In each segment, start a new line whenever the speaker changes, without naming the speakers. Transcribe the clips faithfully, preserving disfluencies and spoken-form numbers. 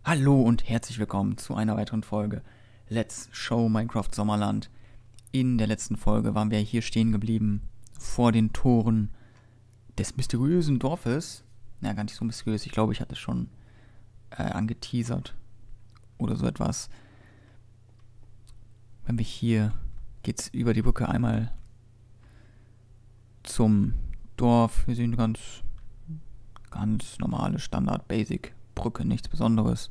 Hallo und herzlich willkommen zu einer weiteren Folge Let's Show Minecraft Sommerland. In der letzten Folge waren wir hier stehen geblieben vor den Toren des mysteriösen Dorfes. Na, ja, gar nicht so mysteriös, ich glaube, ich hatte es schon äh, angeteasert oder so etwas. Wenn wir hier, geht's über die Brücke einmal zum Dorf. Wir sehen eine ganz, ganz normale Standard-Basic-Brücke, nichts Besonderes.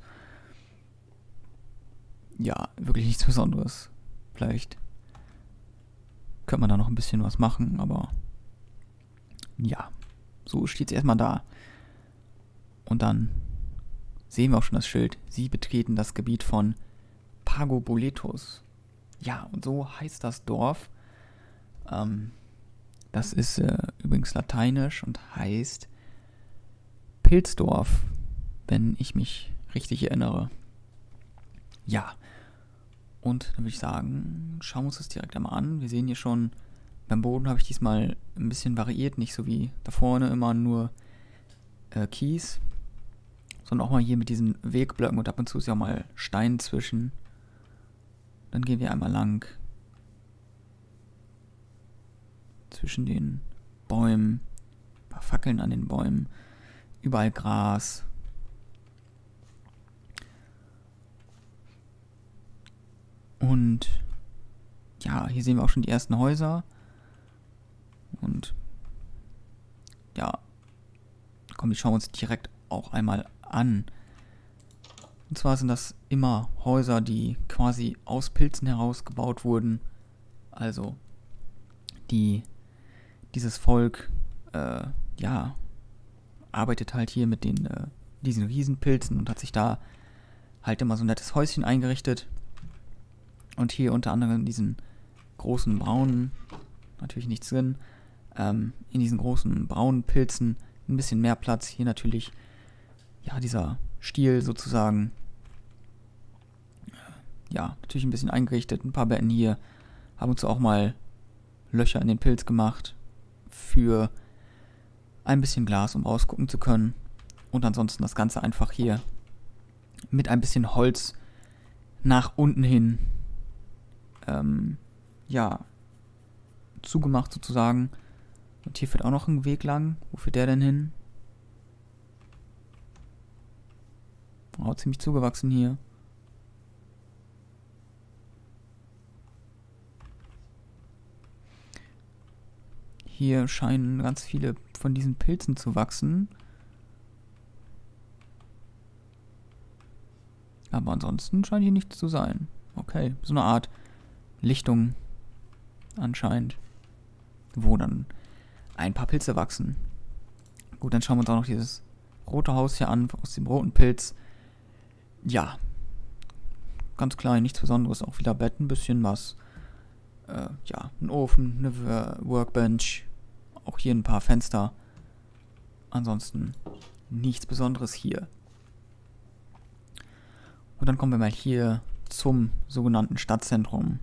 Ja, wirklich nichts Besonderes. Vielleicht könnte man da noch ein bisschen was machen, aber ja, so steht es erstmal da. Und dann sehen wir auch schon das Schild. Sie betreten das Gebiet von Pagoboletus. Ja, und so heißt das Dorf. Ähm, das ist äh, übrigens lateinisch und heißt Pilzdorf, wenn ich mich richtig erinnere. Ja, und dann würde ich sagen, schauen wir uns das direkt einmal an. Wir sehen hier schon, beim Boden habe ich diesmal ein bisschen variiert, nicht so wie da vorne immer nur äh, Kies, sondern auch mal hier mit diesen Wegblöcken und ab und zu ist ja auch mal Stein zwischen. Dann gehen wir einmal lang zwischen den Bäumen, ein paar Fackeln an den Bäumen, überall Gras. Und ja, hier sehen wir auch schon die ersten Häuser. Und ja, komm, die schauen wir uns direkt auch einmal an. Und zwar sind das immer Häuser, die quasi aus Pilzen heraus gebaut wurden. Also, die, dieses Volk, äh, ja, arbeitet halt hier mit den, äh, diesen Riesenpilzen und hat sich da halt immer so ein nettes Häuschen eingerichtet. Und hier unter anderem in diesen großen braunen, natürlich nichts drin, ähm, in diesen großen braunen Pilzen ein bisschen mehr Platz. Hier natürlich, ja, dieser Stiel sozusagen, ja, natürlich ein bisschen eingerichtet. Ein paar Betten hier, haben uns auch mal Löcher in den Pilz gemacht für ein bisschen Glas, um rausgucken zu können. Und ansonsten das Ganze einfach hier mit ein bisschen Holz nach unten hin Ähm, ja, zugemacht sozusagen. Und hier führt auch noch ein Weg lang. Wo führt der denn hin? Oh, ziemlich zugewachsen hier. Hier scheinen ganz viele von diesen Pilzen zu wachsen. Aber ansonsten scheint hier nichts zu sein. Okay, so eine Art Lichtung anscheinend, wo dann ein paar Pilze wachsen. Gut, dann schauen wir uns auch noch dieses rote Haus hier an, aus dem roten Pilz. Ja, ganz klein, nichts Besonderes, auch wieder Bett, ein bisschen was. Äh, ja, ein Ofen, eine Workbench, auch hier ein paar Fenster. Ansonsten nichts Besonderes hier. Und dann kommen wir mal hier zum sogenannten Stadtzentrum.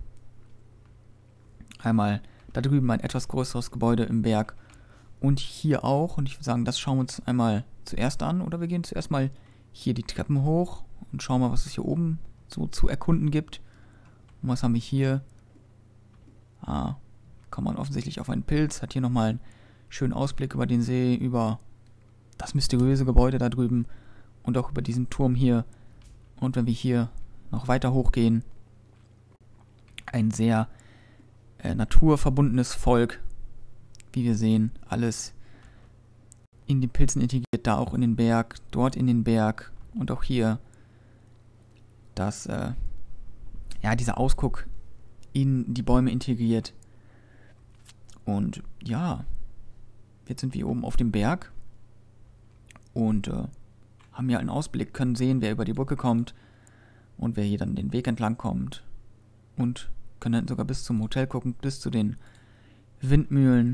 Einmal da drüben ein etwas größeres Gebäude im Berg und hier auch. Und ich würde sagen, das schauen wir uns einmal zuerst an. Oder wir gehen zuerst mal hier die Treppen hoch und schauen mal, was es hier oben so zu erkunden gibt. Und was haben wir hier? Ah, kommt man offensichtlich auf einen Pilz. Hat hier nochmal einen schönen Ausblick über den See, über das mysteriöse Gebäude da drüben und auch über diesen Turm hier. Und wenn wir hier noch weiter hochgehen, ein sehr äh, naturverbundenes Volk, wie wir sehen, alles in den Pilzen integriert, da auch in den Berg, dort in den Berg und auch hier das, äh, ja, dieser Ausguck in die Bäume integriert. Und ja, jetzt sind wir oben auf dem Berg und äh, haben hier einen Ausblick, können sehen, wer über die Brücke kommt und wer hier dann den Weg entlang kommt und können dann sogar bis zum Hotel gucken, bis zu den Windmühlen.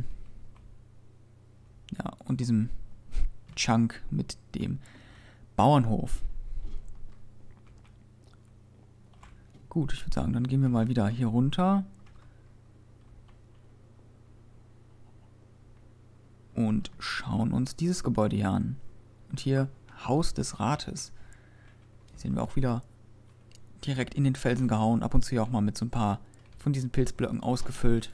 Ja, und diesem Chunk mit dem Bauernhof. Gut, ich würde sagen, dann gehen wir mal wieder hier runter. Und schauen uns dieses Gebäude hier an. Und hier Haus des Rates. Hier sehen wir auch wieder direkt in den Felsen gehauen. Ab und zu ja auch mal mit so ein paar von diesen Pilzblöcken ausgefüllt.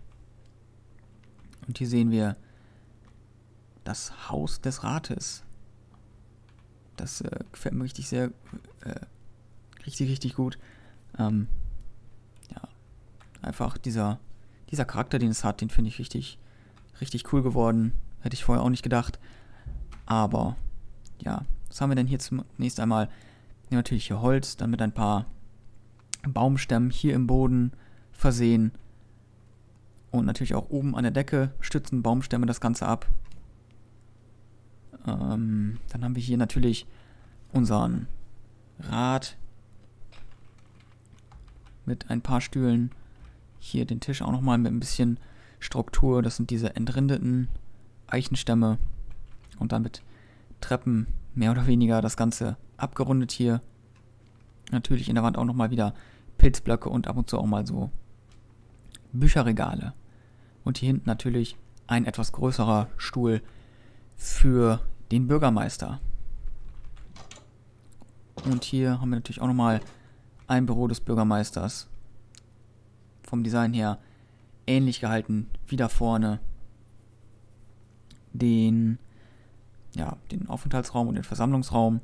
Und hier sehen wir das Haus des Rates. Das äh, gefällt mir richtig sehr, äh, richtig, richtig gut. Ähm, ja, einfach dieser, dieser Charakter, den es hat, den finde ich richtig, richtig cool geworden. Hätte ich vorher auch nicht gedacht. Aber, ja, was haben wir denn hier zunächst einmal? Ja, natürlich hier Holz, dann mit ein paar Baumstämmen hier im Boden versehen. Und natürlich auch oben an der Decke stützen Baumstämme das Ganze ab. Ähm, dann haben wir hier natürlich unseren Rad mit ein paar Stühlen. Hier den Tisch auch nochmal mit ein bisschen Struktur. Das sind diese entrindeten Eichenstämme. Und dann mit Treppen mehr oder weniger das Ganze abgerundet hier. Natürlich in der Wand auch nochmal wieder Pilzblöcke und ab und zu auch mal so Bücherregale. Und hier hinten natürlich ein etwas größerer Stuhl für den Bürgermeister. Und hier haben wir natürlich auch nochmal ein Büro des Bürgermeisters. Vom Design her ähnlich gehalten wie da vorne. Den, ja, den Aufenthaltsraum und den Versammlungsraum.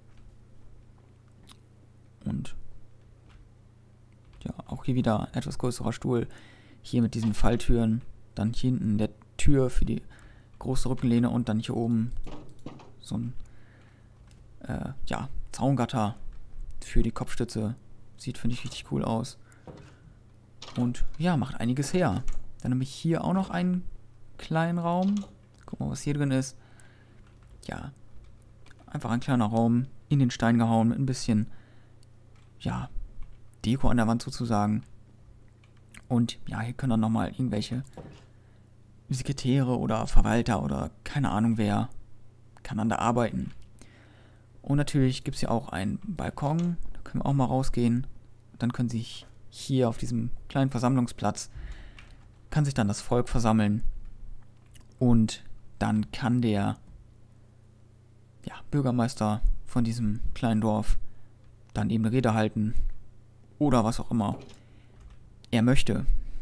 Und ja, auch hier wieder ein etwas größerer Stuhl. Hier mit diesen Falltüren. Dann hier hinten der Tür für die große Rückenlehne und dann hier oben so ein äh, ja, Zaungatter für die Kopfstütze. Sieht, finde ich, richtig cool aus. Und ja, macht einiges her. Dann habe ich hier auch noch einen kleinen Raum. Guck mal, was hier drin ist. Ja, einfach ein kleiner Raum in den Stein gehauen mit ein bisschen, ja, Deko an der Wand sozusagen. Und ja, hier können dann nochmal irgendwelche Sekretäre oder Verwalter oder keine Ahnung wer kann dann da arbeiten. Und natürlich gibt es hier auch einen Balkon. Da können wir auch mal rausgehen. Dann können sich hier auf diesem kleinen Versammlungsplatz kann sich dann das Volk versammeln. Und dann kann der ja, Bürgermeister von diesem kleinen Dorf dann eben eine Rede halten. Oder was auch immer er möchte.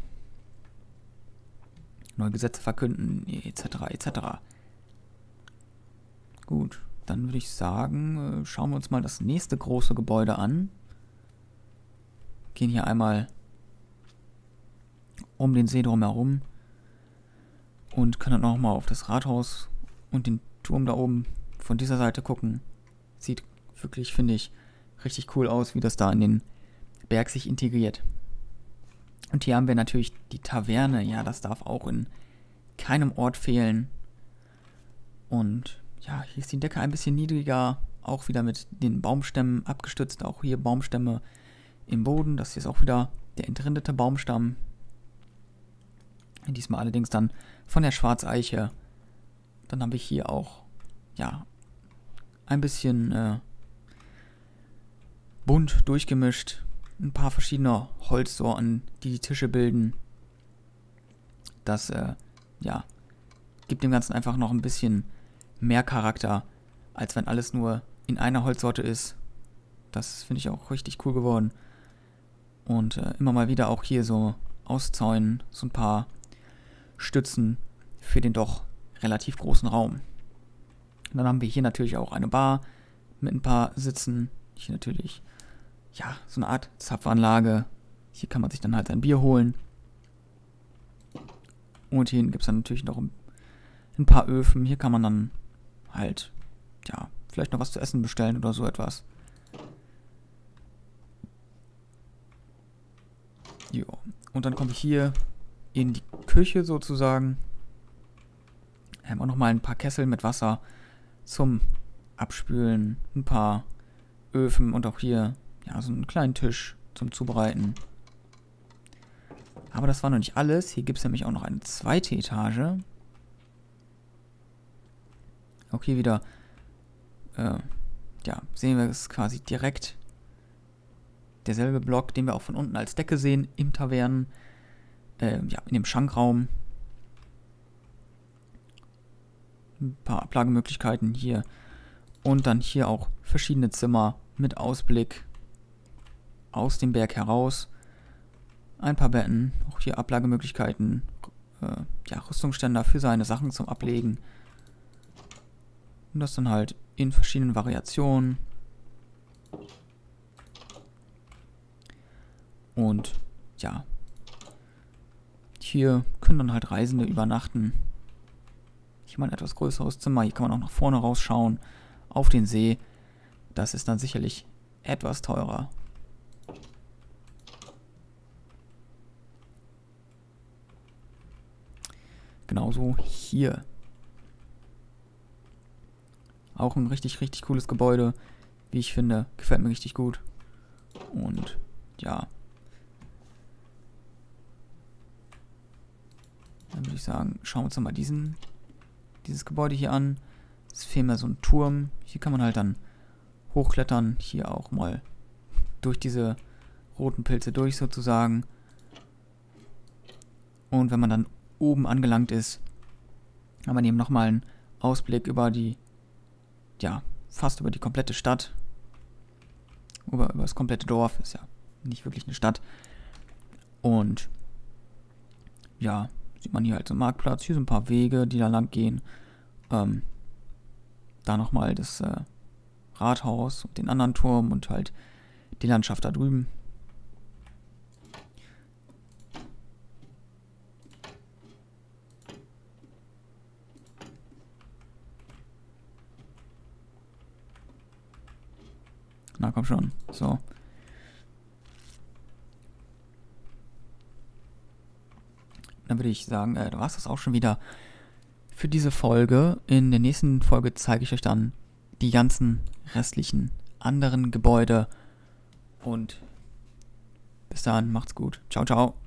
Neue Gesetze verkünden, et cetera et cetera. Gut, dann würde ich sagen, schauen wir uns mal das nächste große Gebäude an. Gehen hier einmal um den See drumherum und können dann nochmal auf das Rathaus und den Turm da oben von dieser Seite gucken. Sieht wirklich, finde ich, richtig cool aus, wie das da in den Berg sich integriert. Und hier haben wir natürlich die Taverne. Ja, das darf auch in keinem Ort fehlen. Und ja, hier ist die Decke ein bisschen niedriger. Auch wieder mit den Baumstämmen abgestützt. Auch hier Baumstämme im Boden. Das hier ist auch wieder der entrindete Baumstamm. Diesmal allerdings dann von der Schwarzeiche. Dann habe ich hier auch, ja, ein bisschen äh, bunt durchgemischt. Ein paar verschiedene Holzsorten, die die Tische bilden. Das, äh, ja, gibt dem Ganzen einfach noch ein bisschen mehr Charakter, als wenn alles nur in einer Holzsorte ist. Das finde ich auch richtig cool geworden. Und äh, immer mal wieder auch hier so auszäunen, so ein paar Stützen für den doch relativ großen Raum. Und dann haben wir hier natürlich auch eine Bar mit ein paar Sitzen. Hier natürlich, ja, so eine Art Zapfanlage. Hier kann man sich dann halt ein Bier holen. Und hier gibt es dann natürlich noch ein, ein paar Öfen. Hier kann man dann halt, ja, vielleicht noch was zu essen bestellen oder so etwas. Jo. Und dann komme ich hier in die Küche sozusagen. Wir haben auch nochmal ein paar Kessel mit Wasser zum Abspülen. Ein paar Öfen und auch hier, ja, so einen kleinen Tisch zum Zubereiten. Aber das war noch nicht alles. Hier gibt es nämlich auch noch eine zweite Etage. Auch hier wieder, äh, ja, sehen wir es quasi direkt. Derselbe Block, den wir auch von unten als Decke sehen, im Tavernen, äh, ja, in dem Schankraum. Ein paar Ablagemöglichkeiten hier. Und dann hier auch verschiedene Zimmer mit Ausblick aus dem Berg heraus. Ein paar Betten, auch hier Ablagemöglichkeiten, äh, ja, Rüstungsständer für seine Sachen zum Ablegen. Und das dann halt in verschiedenen Variationen. Und ja, hier können dann halt Reisende übernachten. Hier mal ein etwas größeres Zimmer. Hier kann man auch nach vorne rausschauen auf den See. Das ist dann sicherlich etwas teurer. Genauso hier. Auch ein richtig, richtig cooles Gebäude, wie ich finde. Gefällt mir richtig gut. Und ja. Dann würde ich sagen, schauen wir uns mal diesen, dieses Gebäude hier an. Es fehlt mir so ein Turm. Hier kann man halt dann hochklettern. Hier auch mal durch diese roten Pilze durch sozusagen. Und wenn man dann oben angelangt ist, haben wir eben nochmal einen Ausblick über die, ja, fast über die komplette Stadt. Über, über das komplette Dorf. Ist ja nicht wirklich eine Stadt. Und ja, sieht man hier halt so einen Marktplatz. Hier sind ein paar Wege, die da lang gehen. Ähm, da nochmal das äh, Rathaus und den anderen Turm und halt die Landschaft da drüben. Na komm schon, so. Dann würde ich sagen, äh, da war es das auch schon wieder für diese Folge. In der nächsten Folge zeige ich euch dann die ganzen restlichen anderen Gebäude. Und bis dann, macht's gut. Ciao, ciao.